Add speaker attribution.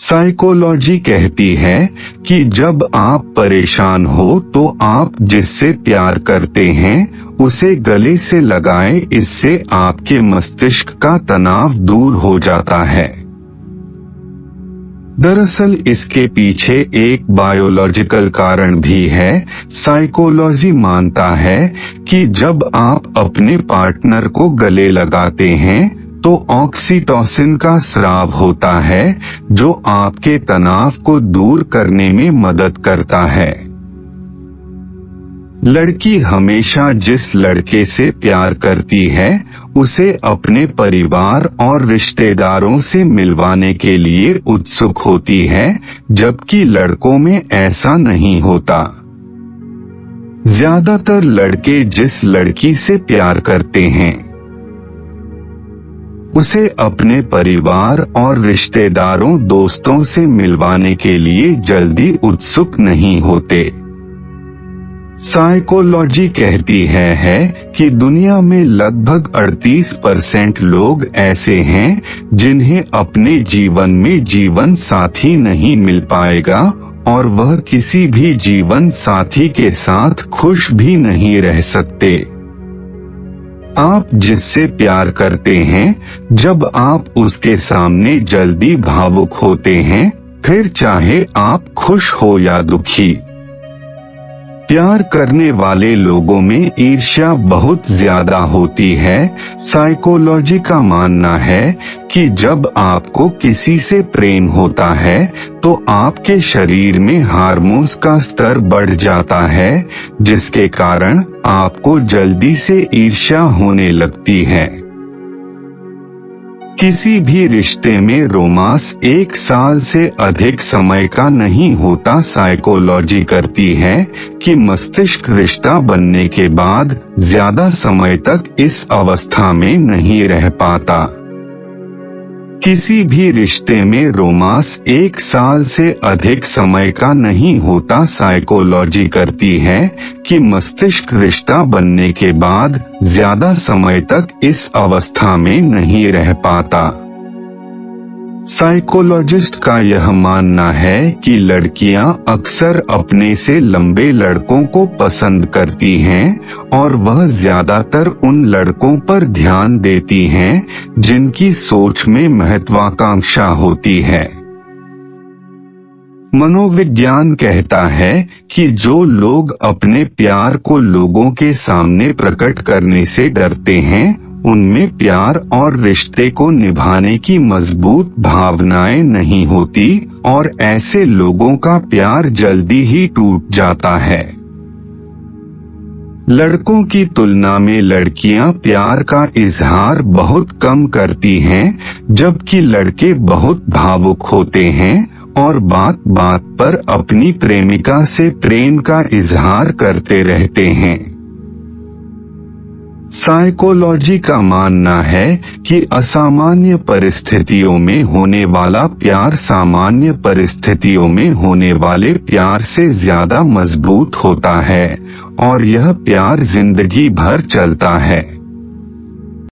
Speaker 1: Psychology कहती है कि जब आप परेशान हो तो आप जिससे प्यार करते हैं उसे गले से लगाएं, इससे आपके मस्तिष्क का तनाव दूर हो जाता है। दरअसल इसके पीछे एक बायोलॉजिकल कारण भी है। साइकोलॉजी मानता है कि जब आप अपने पार्टनर को गले लगाते हैं तो ऑक्सीटोसिन का स्राव होता है जो आपके तनाव को दूर करने में मदद करता है। लड़की हमेशा जिस लड़के से प्यार करती है उसे अपने परिवार और रिश्तेदारों से मिलवाने के लिए उत्सुक होती है, जबकि लड़कों में ऐसा नहीं होता। ज्यादातर लड़के जिस लड़की से प्यार करते हैं उसे अपने परिवार और रिश्तेदारों दोस्तों से मिलवाने के लिए जल्दी उत्सुक नहीं होते। साइकोलॉजी कहती है कि दुनिया में लगभग 38% लोग ऐसे हैं जिन्हें अपने जीवन में जीवन साथी नहीं मिल पाएगा और वह किसी भी जीवन साथी के साथ खुश भी नहीं रह सकते। आप जिससे प्यार करते हैं, जब आप उसके सामने जल्दी भावुक होते हैं, फिर चाहे आप खुश हो या दुखी। प्यार करने वाले लोगों में ईर्ष्या बहुत ज्यादा होती है। साइकोलॉजी का मानना है कि जब आपको किसी से प्रेम होता है तो आपके शरीर में हार्मोन्स का स्तर बढ़ जाता है, जिसके कारण आपको जल्दी से ईर्ष्या होने लगती है। किसी भी रिश्ते में रोमांस 1 साल से अधिक समय का नहीं होता। साइकोलॉजी करती है कि मस्तिष्क रिश्ता बनने के बाद ज्यादा समय तक इस अवस्था में नहीं रह पाता। किसी भी रिश्ते में रोमांस 1 साल से अधिक समय का नहीं होता। साइकोलॉजी करती है कि मस्तिष्क रिश्ता बनने के बाद ज्यादा समय तक इस अवस्था में नहीं रह पाता। साइकोलॉजिस्ट का यह मानना है कि लड़कियां अक्सर अपने से लंबे लड़कों को पसंद करती हैं और वह ज्यादातर उन लड़कों पर ध्यान देती हैं जिनकी सोच में महत्वाकांक्षा होती है। मनोविज्ञान कहता है कि जो लोग अपने प्यार को लोगों के सामने प्रकट करने से डरते हैं उनमें प्यार और रिश्ते को निभाने की मजबूत भावनाएं नहीं होती और ऐसे लोगों का प्यार जल्दी ही टूट जाता है। लड़कों की तुलना में लड़कियां प्यार का इजहार बहुत कम करती हैं, जबकि लड़के बहुत भावुक होते हैं और बात बात पर अपनी प्रेमिका से प्रेम का इजहार करते रहते हैं। साइकोलॉजी का मानना है कि असामान्य परिस्थितियों में होने वाला प्यार सामान्य परिस्थितियों में होने वाले प्यार से ज्यादा मजबूत होता है और यह प्यार जिंदगी भर चलता है।